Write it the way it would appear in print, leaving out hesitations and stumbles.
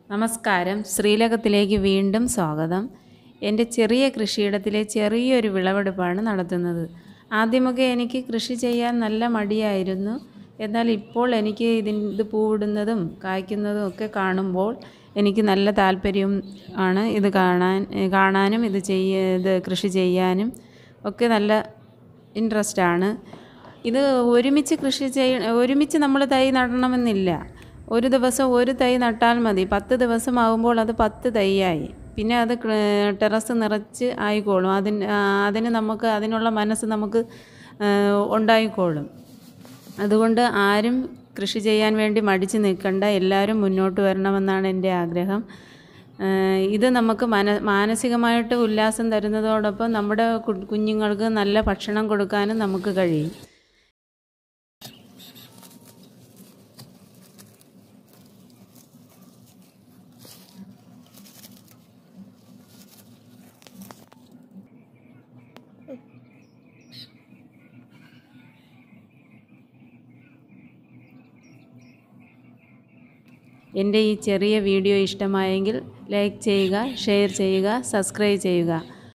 നമസ്കാരം. ശ്രീലകത്തിലേക്ക് വീണ്ടും സ്വാഗതം. എൻ്റെ ചെറിയ കൃഷിയിടത്തിലെ ചെറിയൊരു വിളവെടുപ്പാണ് നടത്തുന്നത്. ആദ്യമൊക്കെ എനിക്ക് കൃഷി ചെയ്യാൻ നല്ല മടിയായിരുന്നു. എന്നാൽ ഇപ്പോൾ എനിക്ക് ഇത് പൂവിടുന്നതും കായ്ക്കുന്നതും ഒക്കെ കാണുമ്പോൾ എനിക്ക് നല്ല താല്പര്യം ആണ്. ഇത് കാണാനും ഇത് കൃഷി ചെയ്യാനും ഒക്കെ നല്ല ഇൻട്രസ്റ്റാണ്. ഇത് ഒരുമിച്ച് നമ്മൾ തൈ നടണമെന്നില്ല. ഒരു ദിവസം ഒരു തൈ നട്ടാൽ മതി. 10 ദിവസമാകുമ്പോൾ അത് 10 തൈയായി. പിന്നെ അത് ടെറസ് നിറച്ച് ആയിക്കോളും. അതിന് നമുക്ക് അതിനുള്ള മനസ്സ് നമുക്ക് ഉണ്ടായിക്കോളും. അതുകൊണ്ട് ആരും കൃഷി ചെയ്യാൻ വേണ്ടി മടിച്ച് നിൽക്കണ്ട. എല്ലാവരും മുന്നോട്ട് വരണമെന്നാണ് എൻ്റെ ആഗ്രഹം. ഇത് നമുക്ക് മാനസികമായിട്ട് ഉല്ലാസം തരുന്നതോടൊപ്പം നമ്മുടെ കുഞ്ഞുങ്ങൾക്ക് നല്ല ഭക്ഷണം കൊടുക്കാനും നമുക്ക് കഴിയും. എൻ്റെ ഈ ചെറിയ വീഡിയോ ഇഷ്ടമായെങ്കിൽ ലൈക്ക് ചെയ്യുക, ഷെയർ ചെയ്യുക, സബ്സ്ക്രൈബ് ചെയ്യുക.